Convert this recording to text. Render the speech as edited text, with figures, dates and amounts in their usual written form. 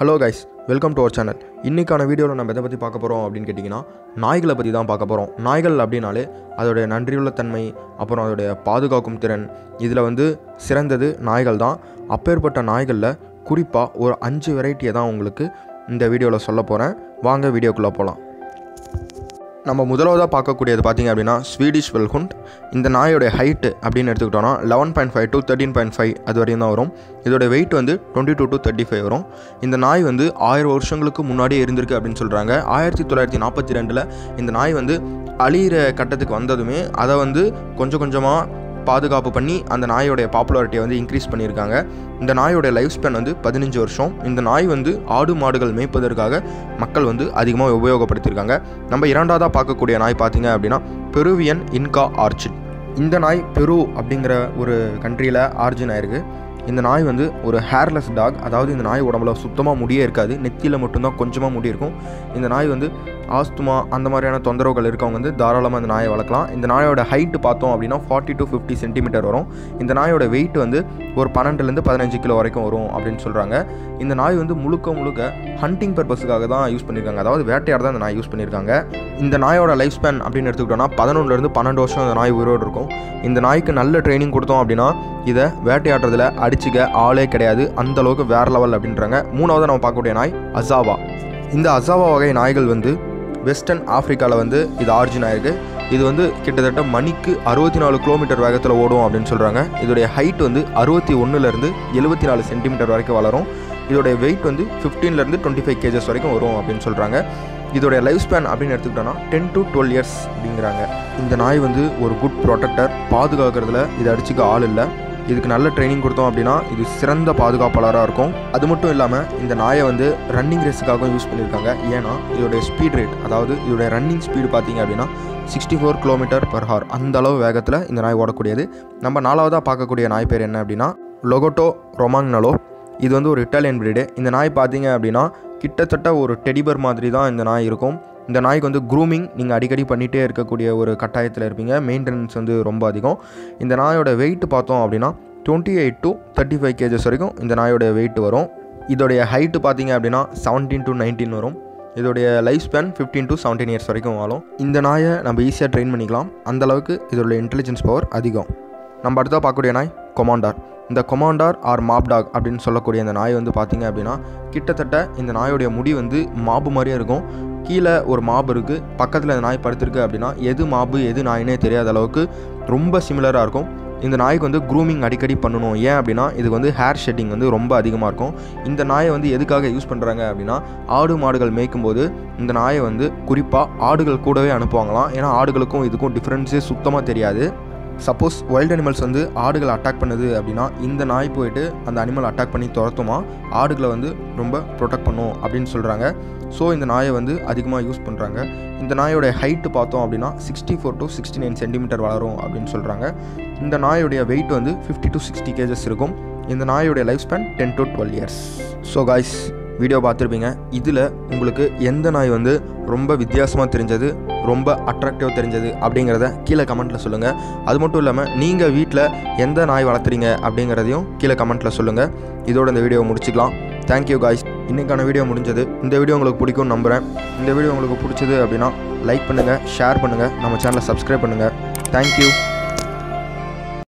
Hello guys, welcome to our channel. இன்றைக்கான வீடியோவில் நம்ம எதை பற்றி பார்க்க போகிறோம் அப்படின்னு கேட்டிங்கன்னா, நாய்களை பற்றி தான் பார்க்க போகிறோம். நாய்கள் அப்படின்னாலே அதோடைய நன்றியுள்ள தன்மை, அப்புறம் அதோடைய பாதுகாக்கும் திறன், இதில் சிறந்தது நாய்கள் தான். அப்பேற்பட்ட நாய்களில் குறிப்பாக ஒரு 5 வெரைட்டியை தான் உங்களுக்கு இந்த வீடியோவில் சொல்ல போகிறேன். வாங்க வீடியோக்குள்ளே போகலாம். நம்ம முதலாவதாக பார்க்கக்கூடியது பார்த்திங்க அப்படின்னா ஸ்வீடிஷ் வெல்ஹுண்ட். இந்த நாயோடைய ஹைட்டு அப்படின்னு எடுத்துக்கிட்டோன்னா 11.5 to 13.5 அது வரையும் தான் வரும். இதோட வெயிட் 22 to 35 வரும். இந்த நாய் 1000 வருஷங்களுக்கு முன்னாடியே இருந்திருக்கு அப்படின்னு சொல்கிறாங்க. 1942 இந்த நாய் அழியிற கட்டத்துக்கு வந்ததுமே அதை கொஞ்சம் கொஞ்சமாக பாதுகாப்பு பண்ணி அந்த நாயோடைய பாப்புலாரிட்டியை இன்க்ரீஸ் பண்ணியிருக்காங்க. இந்த நாயோடைய லைஃப் ஸ்பேன் 15 வருஷம். இந்த நாய் ஆடு மாடுகள் மேய்ப்பதற்காக மக்கள் அதிகமாக உபயோகப்படுத்தியிருக்காங்க. நம்ம இரண்டாவதாக பார்க்கக்கூடிய நாய் பார்த்திங்க அப்படின்னா பெருவியன் இன்கா ஆர்ச்சிட். இந்த நாய் பெரு அப்படிங்கிற ஒரு கண்ட்ரியில் ஆர்ஜின் ஆயிருக்கு. இந்த நாய் ஒரு ஹேர்லெஸ் டாக். அதாவது இந்த நாய் உடம்புல சுத்தமாக முடியே இருக்காது, நெத்தியில் மட்டும்தான் கொஞ்சமாக முடி இருக்கும். இந்த நாய் ஆஸ்துமா அந்த மாதிரியான தொந்தரவுகள் இருக்கவங்க தாராளமாக இந்த நாயை வளர்க்கலாம். இந்த நாயோட ஹைட்டு பார்த்தோம் அப்படின்னா 40 to 50 சென்டிமீட்டர் வரும். இந்த நாயோட வெயிட் ஒரு 12 to 15 கிலோ வரைக்கும் வரும் அப்படின்னு சொல்கிறாங்க. இந்த நாய் முழுக்க ஹண்டிங் பர்பஸுக்காக தான் யூஸ் பண்ணியிருக்காங்க. அதாவது வேட்டையாட தான் இந்த நாய் யூஸ் பண்ணியிருக்காங்க. இந்த நாயோட லைஃப் ஸ்பேன் அப்படின்னு எடுத்துக்கிட்டோன்னா 11 to 12 வருஷம் இந்த நாய் உயிரோடு இருக்கும். இந்த நாய்க்கு நல்ல ட்ரைனிங் கொடுத்தோம் அப்படின்னா இதை வேட்டையாடுறதுல அடிச்சுக்க ஆளே கிடையாது, அந்தளவுக்கு வேறு லெவல் அப்படின்றாங்க. மூணாவது நம்ம பார்க்கக்கூடிய நாய் அசாவா. இந்த அசாவா வகை நாய்கள் வெஸ்டர்ன் ஆஃப்ரிக்காவில் இது ஆரிஜின் ஆயிருக்கு. இது கிட்டத்தட்ட மணிக்கு 64 கிலோமீட்டர் வேகத்தில் ஓடும் அப்படின்னு சொல்கிறாங்க. இதோடைய ஹைட் 61 to 74 சென்டிமீட்டர் வரைக்கும் வளரும். இதோடைய வெயிட் 15 to 25 kgs வரைக்கும் வரும் அப்படின்னு சொல்கிறாங்க. இதோடைய லைஃப் ஸ்பேன் அப்படின்னு எடுத்துக்கிட்டோன்னா 10 to 12 years அப்படிங்கிறாங்க. இந்த நாய் ஒரு குட் ப்ரொடெக்டர். பாதுகாக்கிறதுல இது அடிச்சுக்க ஆள் இல்லை. இதுக்கு நல்ல ட்ரைனிங் கொடுத்தோம் அப்படின்னா இது சிறந்த பாதுகாப்பாளராக இருக்கும். அது மட்டும் இல்லாமல் இந்த நாயை ரன்னிங் ரேஸுக்காகவும் யூஸ் பண்ணியிருக்காங்க. ஏன்னா இதோடைய ஸ்பீட் ரேட், அதாவது இதோடைய ரன்னிங் ஸ்பீடு பார்த்திங்க அப்படின்னா 64 km/h அந்த அளவு வேகத்தில் இந்த நாய் ஓடக்கூடியது. நம்ம நாலாவதாக பார்க்கக்கூடிய நாய் பேர் என்ன அப்படின்னா லொகோட்டோ ரொமாங்னலோ. இது ஒரு இட்டாலியன் பிரீடு. இந்த நாய் பார்த்திங்க அப்படின்னா கிட்டத்தட்ட ஒரு டெடிபர் மாதிரி தான் இந்த நாய் இருக்கும். இந்த நாய்க்கு க்ரூமிங் நீங்கள் அடிக்கடி பண்ணிகிட்டே இருக்கக்கூடிய ஒரு கட்டாயத்தில் இருப்பீங்க. மெயின்டெனன்ஸ் ரொம்ப அதிகம். இந்த நாயோட வெயிட் பார்த்தோம் அப்படின்னா 28 to 35 kgs வரைக்கும் இந்த நாயோடைய வெயிட் வரும். இதோடைய ஹைட்டு பார்த்திங்க அப்படின்னா 17 to 19 வரும். இதோடைய லைஃப் ஸ்பேன் 15 to 17 years வரைக்கும் வாழும். இந்த நாயை நம்ம ஈஸியாக ட்ரெயின் பண்ணிக்கலாம், அந்தளவுக்கு இதோடைய இன்டெலிஜென்ஸ் பவர் அதிகம். நம்ம அடுத்தா பார்க்கக்கூடிய நாய் கொமாண்டார். இந்த கொமாண்டார் ஆர் மாப் டாக் அப்படின்னு சொல்லக்கூடிய இந்த நாய் பார்த்திங்க அப்படின்னா கிட்டத்தட்ட இந்த நாயோடைய முடி மாபு மாதிரியே இருக்கும். கீழே ஒரு மாபு இருக்குது, பக்கத்தில் இந்த நாய் படுத்திருக்கு அப்படின்னா எது மாபு எது நாயினே தெரியாத அளவுக்கு ரொம்ப சிமிலராக இருக்கும். இந்த நாய்க்கு க்ரூமிங் அடிக்கடி பண்ணணும். ஏன் அப்படின்னா இது ஹேர் ஷெட்டிங் ரொம்ப அதிகமாக இருக்கும். இந்த நாயை எதுக்காக யூஸ் பண்ணுறாங்க அப்படின்னா ஆடு மாடுகள் மேய்க்கும்போது இந்த நாயை குறிப்பாக ஆடுகள் கூடவே அனுப்புவாங்களாம். ஏன்னா ஆடுகளுக்கும் இதுக்கும் டிஃப்ரென்ஸே சுத்தமாக தெரியாது. சப்போஸ் வைல்டு அனிமல்ஸ் ஆடுகளை அட்டாக் பண்ணுது அப்படின்னா இந்த நாய் போயிட்டு அந்த அனிமல் அட்டாக் பண்ணி துரத்துமா ஆடுகளை ரொம்ப ப்ரொடெக்ட் பண்ணும் அப்படின்னு சொல்கிறாங்க. ஸோ இந்த நாயை அதிகமாக யூஸ் பண்ணுறாங்க. இந்த நாயோடைய ஹைட்டு பார்த்தோம் அப்படின்னா 64 to 69 சென்டிமீட்டர் வளரும் அப்படின்னு சொல்கிறாங்க. இந்த நாயோடைய வெயிட் 50 to 60 kgs இருக்கும். இந்த நாயோடைய life span 10 to 12 years. So guys, video பார்த்துருப்பீங்க. இதில் உங்களுக்கு எந்த நாய் ரொம்ப வித்தியாசமாக தெரிஞ்சது, ரொம்ப அட்ராக்டிவாக தெரிஞ்சது அப்படிங்கிறத கீழே கமெண்ட்டில் சொல்லுங்கள். அது மட்டும் இல்லாமல் நீங்கள் வீட்டில் எந்த நாய் வளர்த்துறீங்க அப்படிங்கிறதையும் கீழே கமெண்ட்டில் சொல்லுங்கள். இதோட இந்த வீடியோவை முடிச்சுக்கலாம். Thank you guys. இன்றைக்கான வீடியோ முடிஞ்சது. இந்த வீடியோ உங்களுக்கு பிடிக்கும்னு நம்புகிறேன். இந்த வீடியோ உங்களுக்கு பிடிச்சது அப்படின்னா லைக் பண்ணுங்கள், ஷேர் பண்ணுங்கள், நம்ம சேனலை சப்ஸ்கிரைப் பண்ணுங்கள். தேங்க்யூ.